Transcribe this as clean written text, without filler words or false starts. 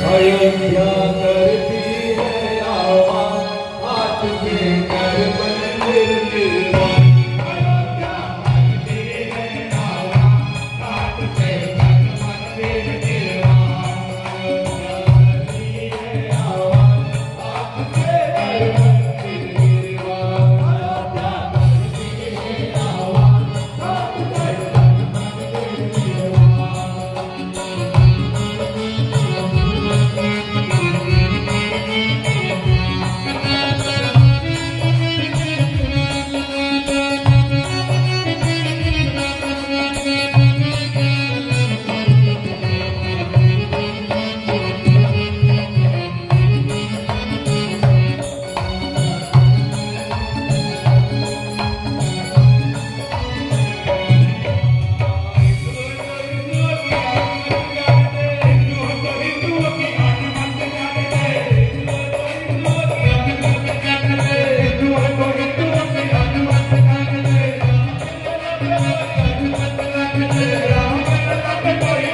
अयोध्या करती है आवाज, हाथ से कर मंदिर निर्माण। अयोध्या करती है आवाज, हाथ से कर मंदिर निर्माण। अयोध्या करती है आवाज, हाथ से कर मंदिर निर्माण। अयोध्या करती है आवाज, हाथ से कर मंदिर निर्माण। राम